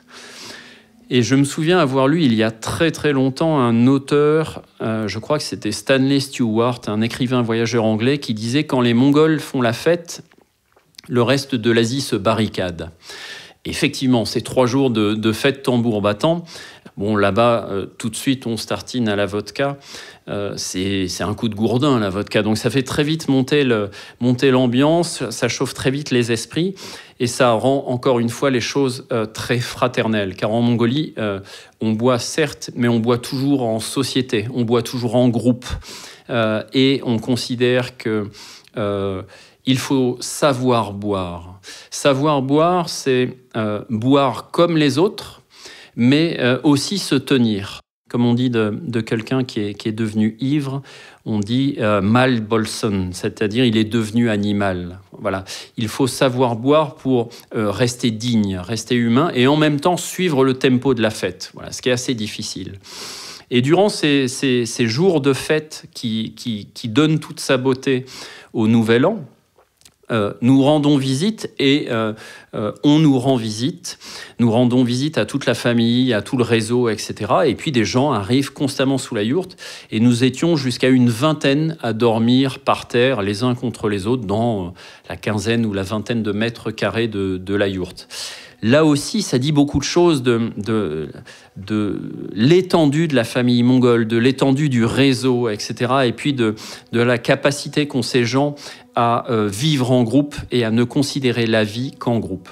Et je me souviens avoir lu il y a très très longtemps un auteur, euh, je crois que c'était Stanley Stewart, un écrivain voyageur anglais, qui disait « Quand les Mongols font la fête, le reste de l'Asie se barricade ». Effectivement, ces trois jours de, de fête tambour battant, bon, là-bas, euh, tout de suite, on se tartine à la vodka. Euh, c'est, c'est un coup de gourdin, la vodka. Donc, ça fait très vite monter, le, monter l'ambiance, ça chauffe très vite les esprits et ça rend, encore une fois, les choses euh, très fraternelles. Car en Mongolie, euh, on boit certes, mais on boit toujours en société, on boit toujours en groupe. Euh, et on considère que... Euh, il faut savoir boire. Savoir boire, c'est euh, boire comme les autres, mais euh, aussi se tenir. Comme on dit de, de quelqu'un qui est, qui est devenu ivre, on dit euh, mal bolson, c'est-à-dire il est devenu animal. Voilà. Il faut savoir boire pour euh, rester digne, rester humain, et en même temps suivre le tempo de la fête. Voilà, ce qui est assez difficile. Et durant ces, ces, ces jours de fête qui, qui, qui donnent toute sa beauté au Nouvel An, Euh, nous rendons visite et euh, euh, on nous rend visite. Nous rendons visite à toute la famille, à tout le réseau, et cetera. Et puis des gens arrivent constamment sous la yourte et nous étions jusqu'à une vingtaine à dormir par terre les uns contre les autres dans la quinzaine ou la vingtaine de mètres carrés de, de la yourte. Là aussi, ça dit beaucoup de choses de, de, de l'étendue de la famille mongole, de l'étendue du réseau, et cetera. Et puis de, de la capacité qu'ont ces gens à euh, vivre en groupe et à ne considérer la vie qu'en groupe.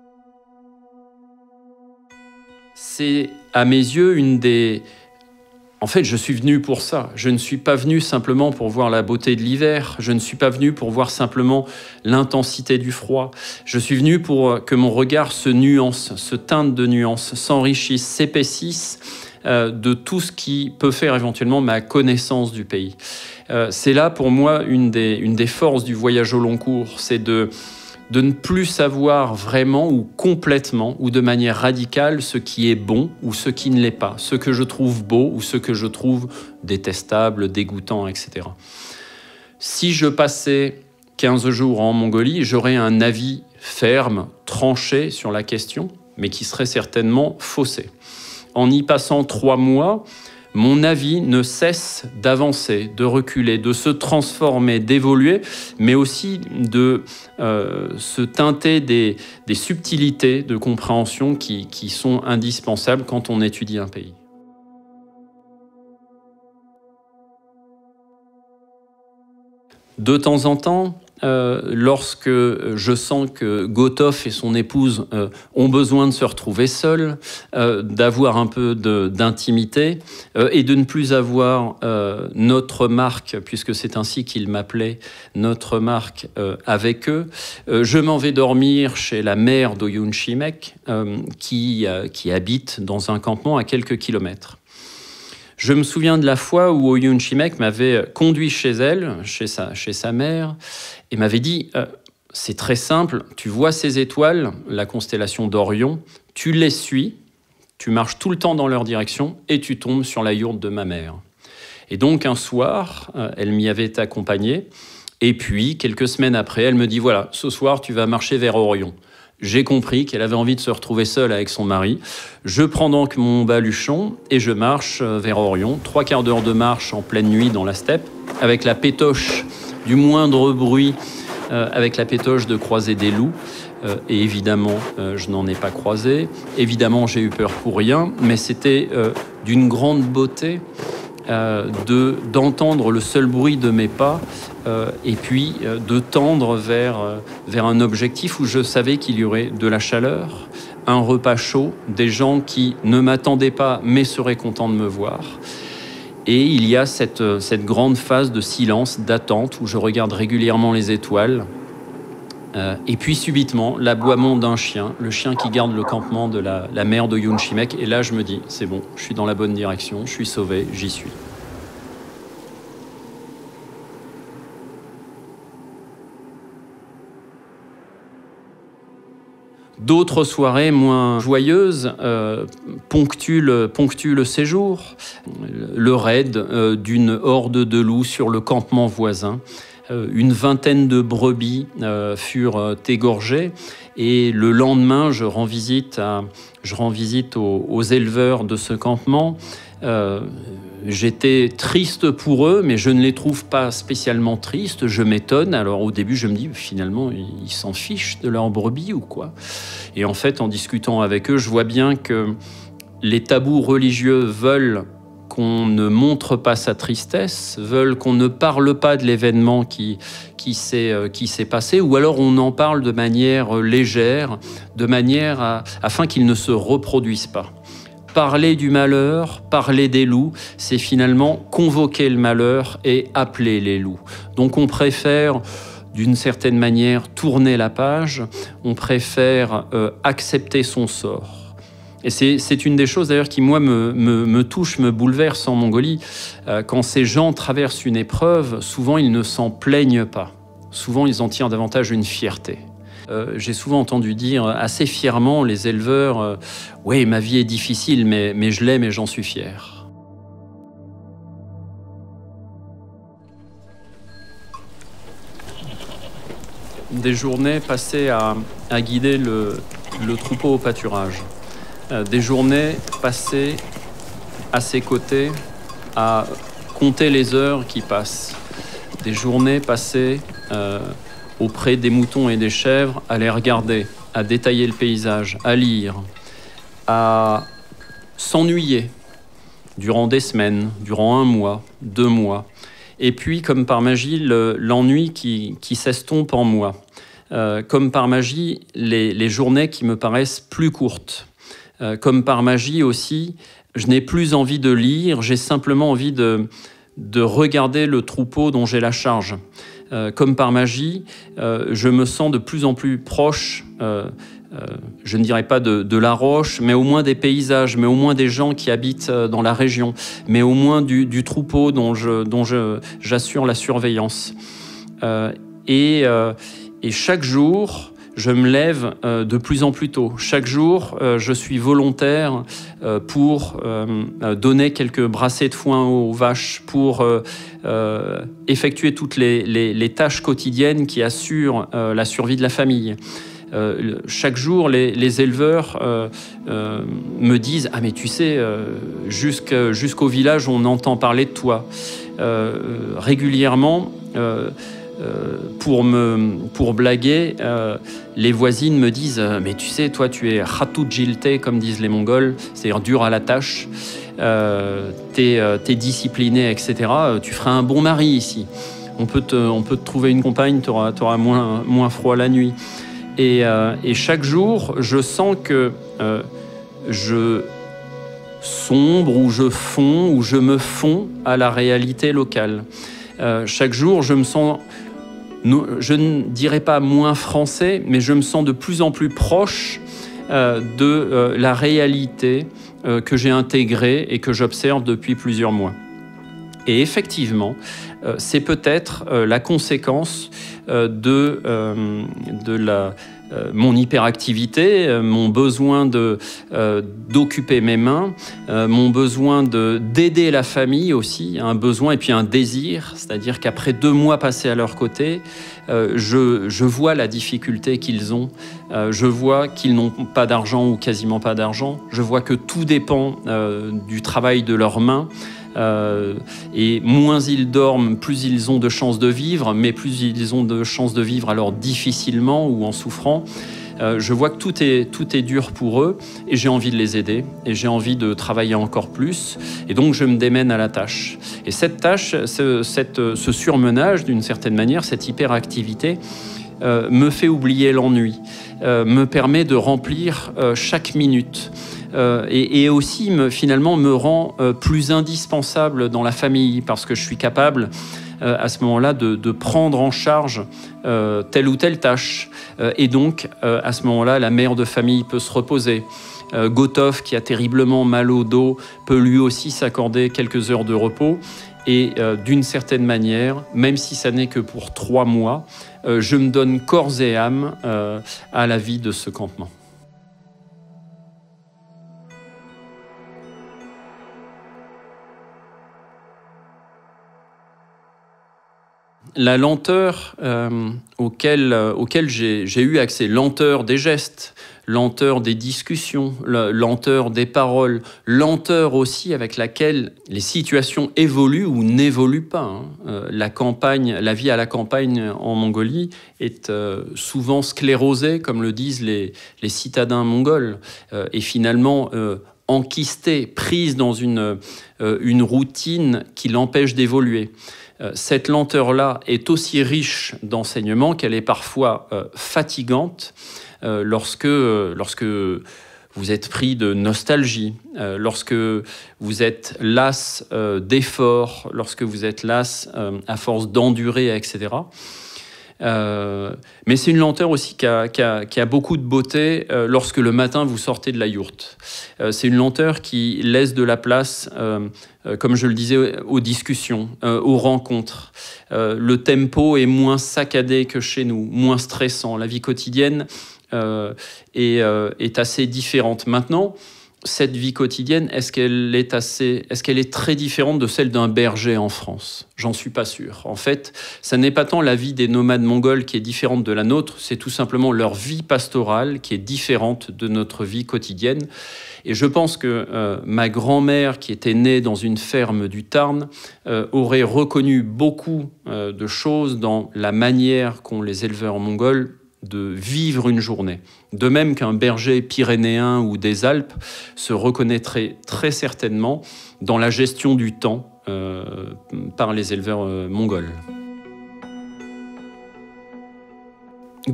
C'est, à mes yeux, une des en fait, je suis venu pour ça. Je ne suis pas venu simplement pour voir la beauté de l'hiver. Je ne suis pas venu pour voir simplement l'intensité du froid. Je suis venu pour que mon regard se nuance, se teinte de nuances, s'enrichisse, s'épaississe euh, de tout ce qui peut faire éventuellement ma connaissance du pays. Euh, c'est là, pour moi, une des, une des forces du voyage au long cours. C'est de... de ne plus savoir vraiment ou complètement ou de manière radicale ce qui est bon ou ce qui ne l'est pas, ce que je trouve beau ou ce que je trouve détestable, dégoûtant, et cetera. Si je passais quinze jours en Mongolie, j'aurais un avis ferme, tranché sur la question, mais qui serait certainement faussé. En y passant trois mois, mon avis ne cesse d'avancer, de reculer, de se transformer, d'évoluer, mais aussi de euh, se teinter des, des subtilités de compréhension qui, qui sont indispensables quand on étudie un pays. De temps en temps, euh, lorsque je sens que Gotov et son épouse euh, ont besoin de se retrouver seuls, euh, d'avoir un peu d'intimité euh, et de ne plus avoir euh, notre marque, puisque c'est ainsi qu'ils m'appelaient, notre marque euh, avec eux, euh, je m'en vais dormir chez la mère d'Oyun Shimek, euh, qui, euh, qui habite dans un campement à quelques kilomètres. Je me souviens de la fois où Ouyun Shimek m'avait conduit chez elle, chez sa, chez sa mère, et m'avait dit euh, « C'est très simple, tu vois ces étoiles, la constellation d'Orion, tu les suis, tu marches tout le temps dans leur direction et tu tombes sur la yourte de ma mère. » Et donc un soir, euh, elle m'y avait accompagné, et puis quelques semaines après, elle me dit « Voilà, ce soir tu vas marcher vers Orion. » J'ai compris qu'elle avait envie de se retrouver seule avec son mari. Je prends donc mon baluchon et je marche vers Orion. Trois quarts d'heure de marche en pleine nuit dans la steppe, avec la pétoche du moindre bruit, euh, avec la pétoche de croiser des loups. Euh, et évidemment, euh, je n'en ai pas croisé. Évidemment, j'ai eu peur pour rien, mais c'était euh, d'une grande beauté euh, de, d'entendre le seul bruit de mes pas euh, et puis euh, de tendre vers, euh, vers un objectif où je savais qu'il y aurait de la chaleur, un repas chaud, des gens qui ne m'attendaient pas mais seraient contents de me voir. Et il y a cette, cette grande phase de silence, d'attente, où je regarde régulièrement les étoiles. Euh, et puis subitement, l'aboiement d'un chien, le chien qui garde le campement de la, la mère de Ouyun Shimek. Et là, je me dis, c'est bon, je suis dans la bonne direction, je suis sauvé, j'y suis. D'autres soirées moins joyeuses euh, ponctuent, le, ponctuent le séjour. Le raid euh, d'une horde de loups sur le campement voisin. Euh, une vingtaine de brebis euh, furent euh, égorgées et le lendemain, je rends visite, à, je rends visite aux, aux éleveurs de ce campement. Euh, J'étais triste pour eux, mais je ne les trouve pas spécialement tristes. Je m'étonne. Alors au début, je me dis, finalement, ils s'en fichent de leurs brebis ou quoi? Et en fait, en discutant avec eux, je vois bien que les tabous religieux veulent qu'on ne montre pas sa tristesse, veulent qu'on ne parle pas de l'événement qui, qui s'est euh, qui s'est passé, ou alors on en parle de manière légère, de manière à, afin qu'il ne se reproduise pas. Parler du malheur, parler des loups, c'est finalement convoquer le malheur et appeler les loups. Donc on préfère, d'une certaine manière, tourner la page, on préfère euh, accepter son sort. Et c'est une des choses d'ailleurs qui, moi, me, me, me touche, me bouleverse en Mongolie. Euh, quand ces gens traversent une épreuve, souvent ils ne s'en plaignent pas. Souvent ils en tirent davantage une fierté. Euh, j'ai souvent entendu dire assez fièrement les éleveurs euh, « Oui, ma vie est difficile, mais, mais je l'aime et j'en suis fier. » Des journées passées à, à guider le, le troupeau au pâturage. Euh, des journées passées à ses côtés à compter les heures qui passent. Des journées passées euh, auprès des moutons et des chèvres, à les regarder, à détailler le paysage, à lire, à s'ennuyer durant des semaines, durant un mois, deux mois. Et puis, comme par magie, l'ennui qui, qui s'estompe en moi. Euh, comme par magie, les, les journées qui me paraissent plus courtes. Euh, comme par magie aussi, je n'ai plus envie de lire, j'ai simplement envie de, de regarder le troupeau dont j'ai la charge. Euh, comme par magie, euh, je me sens de plus en plus proche, euh, euh, je ne dirais pas de, de la roche, mais au moins des paysages, mais au moins des gens qui habitent dans la région, mais au moins du, du troupeau dont, je, dont je, j'assure la surveillance. Euh, et, euh, et chaque jour, je me lève euh, de plus en plus tôt. Chaque jour, euh, je suis volontaire euh, pour euh, donner quelques brassées de foin aux vaches, pour euh, euh, effectuer toutes les, les, les tâches quotidiennes qui assurent euh, la survie de la famille. Euh, chaque jour, les, les éleveurs euh, euh, me disent « Ah mais tu sais, euh, jusqu'à, jusqu'au village, on entend parler de toi. Euh, » Régulièrement, euh, Euh, pour, me, pour blaguer, euh, les voisines me disent « Mais tu sais, toi, tu es khatou jilte, comme disent les Mongols, c'est-à-dire dur à la tâche, euh, t'es, euh, t'es discipliné, et cetera. Tu feras un bon mari ici. On peut te, on peut te trouver une compagne, tu auras moins, moins froid la nuit. » Et, euh, et chaque jour, je sens que euh, je sombre ou je fonds ou je me fonds à la réalité locale. Euh, chaque jour, je me sens... Je ne dirais pas moins français, mais je me sens de plus en plus proche euh, de euh, la réalité euh, que j'ai intégrée et que j'observe depuis plusieurs mois. Et effectivement, euh, c'est peut-être euh, la conséquence euh, de, euh, de la, euh, mon hyperactivité, euh, mon besoin de, euh, d'occuper mes mains, euh, mon besoin de, d'aider la famille aussi, un besoin et puis un désir, c'est-à-dire qu'après deux mois passés à leur côté, euh, je, je vois la difficulté qu'ils ont, euh, je vois qu'ils n'ont pas d'argent ou quasiment pas d'argent, je vois que tout dépend euh, du travail de leurs mains. Euh, et moins ils dorment, plus ils ont de chances de vivre, mais plus ils ont de chances de vivre alors difficilement ou en souffrant. Euh, je vois que tout est, tout est dur pour eux et j'ai envie de les aider et j'ai envie de travailler encore plus et donc je me démène à la tâche. Et cette tâche, ce, cette, ce surmenage d'une certaine manière, cette hyperactivité euh, me fait oublier l'ennui, euh, me permet de remplir euh, chaque minute. Euh, et, et aussi me, finalement me rend euh, plus indispensable dans la famille parce que je suis capable euh, à ce moment-là de, de prendre en charge euh, telle ou telle tâche euh, et donc euh, à ce moment-là la mère de famille peut se reposer. Euh, Gotov qui a terriblement mal au dos peut lui aussi s'accorder quelques heures de repos et euh, d'une certaine manière, même si ça n'est que pour trois mois, euh, je me donne corps et âme euh, à la vie de ce campement. La lenteur euh, auquel, euh, auquel j'ai, j'ai eu accès, lenteur des gestes, lenteur des discussions, lenteur des paroles, lenteur aussi avec laquelle les situations évoluent ou n'évoluent pas. Hein. Euh, la campagne, la vie à la campagne en Mongolie est euh, souvent sclérosée, comme le disent les, les citadins mongols, euh, et finalement euh, enquistée, prise dans une, euh, une routine qui l'empêche d'évoluer. Cette lenteur-là est aussi riche d'enseignements qu'elle est parfois euh, fatigante euh, lorsque, euh, lorsque vous êtes pris de nostalgie, euh, lorsque vous êtes las euh, d'efforts, lorsque vous êtes las euh, à force d'endurer, et cetera. Euh, mais c'est une lenteur aussi qui a, qui a, qui a beaucoup de beauté euh, lorsque le matin vous sortez de la yourte. Euh, c'est une lenteur qui laisse de la place, euh, euh, comme je le disais, aux discussions, euh, aux rencontres. Euh, le tempo est moins saccadé que chez nous, moins stressant. La vie quotidienne euh, est, euh, est assez différente. Maintenant, cette vie quotidienne, est-ce qu'elle est assez, est-ce qu'elle est très différente de celle d'un berger en France ? J'en suis pas sûr. En fait, ça n'est pas tant la vie des nomades mongols qui est différente de la nôtre, c'est tout simplement leur vie pastorale qui est différente de notre vie quotidienne. Et je pense que euh, ma grand-mère, qui était née dans une ferme du Tarn, euh, aurait reconnu beaucoup euh, de choses dans la manière qu'ont les éleveurs mongols de vivre une journée. De même qu'un berger pyrénéen ou des Alpes se reconnaîtrait très certainement dans la gestion du temps euh, par les éleveurs euh, mongols.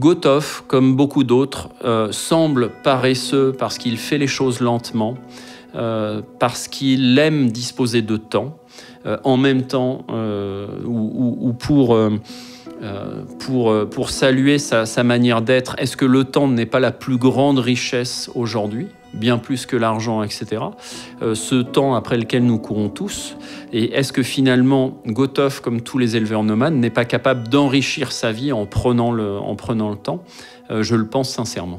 Gotov, comme beaucoup d'autres, euh, semble paresseux parce qu'il fait les choses lentement, euh, parce qu'il aime disposer de temps, euh, en même temps, euh, ou, ou, ou pour, euh, pour, pour saluer sa, sa manière d'être. Est-ce que le temps n'est pas la plus grande richesse aujourd'hui ? Bien plus que l'argent, et cetera. Euh, ce temps après lequel nous courons tous. Et est-ce que finalement, Gotov, comme tous les éleveurs nomades, n'est pas capable d'enrichir sa vie en prenant le, en prenant le temps ? euh, Je le pense sincèrement.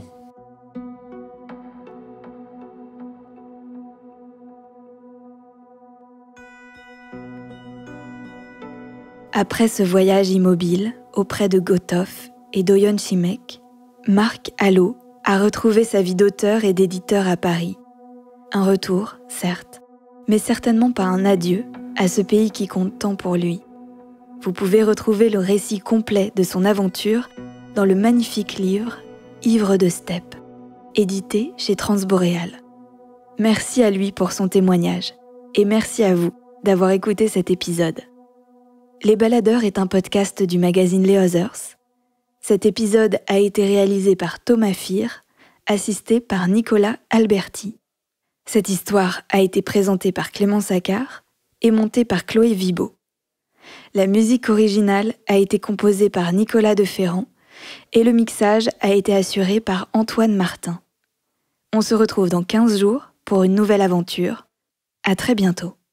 Après ce voyage immobile auprès de Gotov et d'Oyon Chimek, Marc Allo a retrouvé sa vie d'auteur et d'éditeur à Paris. Un retour, certes, mais certainement pas un adieu à ce pays qui compte tant pour lui. Vous pouvez retrouver le récit complet de son aventure dans le magnifique livre « Ivre de steppe », édité chez Transboréal. Merci à lui pour son témoignage, et merci à vous d'avoir écouté cet épisode. Les Baladeurs est un podcast du magazine Les Others. Cet épisode a été réalisé par Thomas Fir, assisté par Nicolas Alberti. Cette histoire a été présentée par Clément Saccard et montée par Chloé Vibo. La musique originale a été composée par Nicolas Deferrand et le mixage a été assuré par Antoine Martin. On se retrouve dans quinze jours pour une nouvelle aventure. À très bientôt.